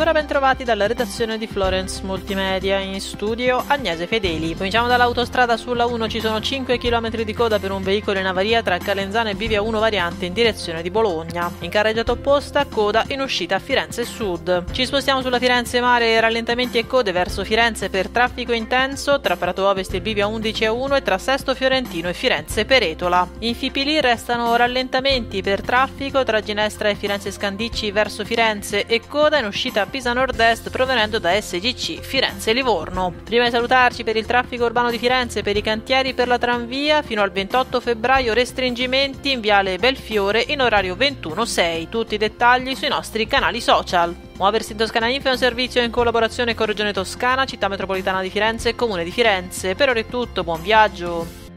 ancora ben trovati dalla redazione di Florence Multimedia, in studio Agnese Fedeli. Cominciamo dall'autostrada sulla 1, ci sono 5 km di coda per un veicolo in avaria tra Calenzano e Bivia 1 variante in direzione di Bologna. In carreggiata opposta, coda in uscita a Firenze Sud. Ci spostiamo sulla Firenze Mare, rallentamenti e code verso Firenze per traffico intenso tra Prato Ovest e Bivia 11 a 1 e tra Sesto Fiorentino e Firenze Peretola. In Fipili restano rallentamenti per traffico tra Ginestra e Firenze Scandicci verso Firenze e coda in uscita a Pisa Nord-Est provenendo da SGC Firenze Livorno. Prima di salutarci, per il traffico urbano di Firenze, per i cantieri per la tranvia fino al 28 febbraio restringimenti in viale Belfiore in orario 21:06. Tutti i dettagli sui nostri canali social. Muoversi in Toscana Info è un servizio in collaborazione con Regione Toscana, Città Metropolitana di Firenze e Comune di Firenze. Per ora è tutto, buon viaggio!